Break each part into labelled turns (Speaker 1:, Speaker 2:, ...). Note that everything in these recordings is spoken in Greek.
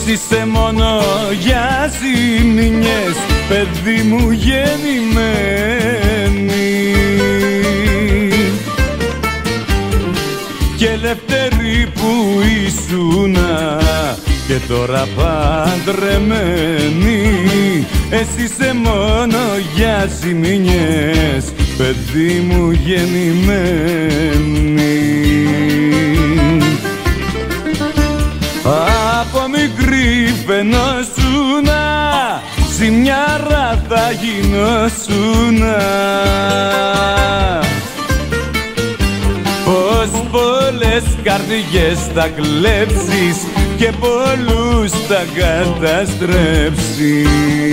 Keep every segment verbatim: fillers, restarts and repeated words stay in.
Speaker 1: Εσύ είσαι μόνο για ζημιές, παιδί μου γεννημένη, και ελεύθερη που ήσουνα και τώρα παντρεμένη. Εσύ είσαι μόνο για ζημιές, παιδί μου γεννημένη. Από μικρή φαινόσουνα, ζημιάρα θα γινόσουνα. Πως πολλές καρδιές θα κλέψεις και πολλούς θα καταστρέψεις.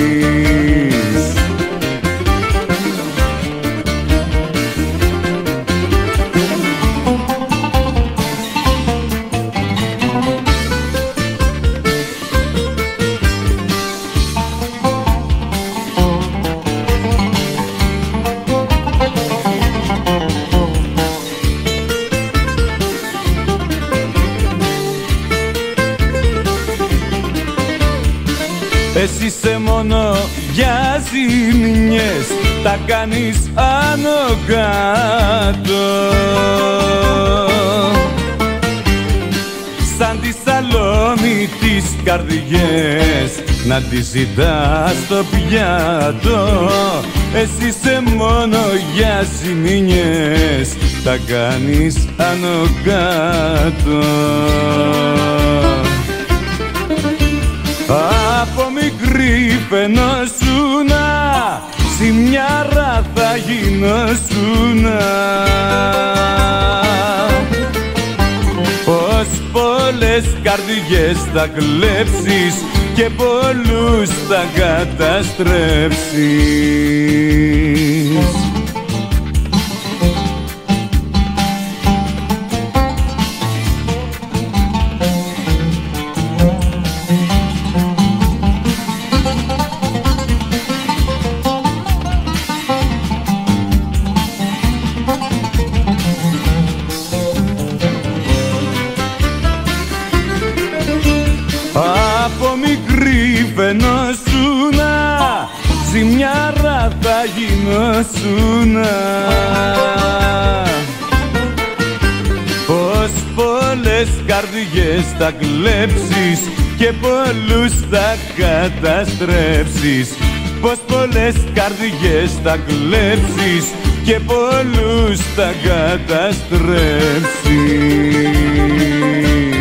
Speaker 1: Εσύ είσαι μόνο για ζημιές, τα κάνεις άνω κάτω, σαν τη σαλόμη τις καρδιές να τις ζητάς στο πιάτο. Εσύ είσαι μόνο για ζημιές, τα κάνεις άνω κάτω. Από μικρή φαινόσουνα, ζημιάρα θα γινόσουνα. Πως πολλές καρδιές θα κλέψεις και πολλούς θα καταστρέψεις. Από μικρή φαινόσουνα, ζημιάρα θα γινόσουνα. Πως πολλές καρδιές θα κλέψεις και πολλούς θα καταστρέψεις. Πως πολλές καρδιές θα κλέψεις και πολλούς θα καταστρέψεις.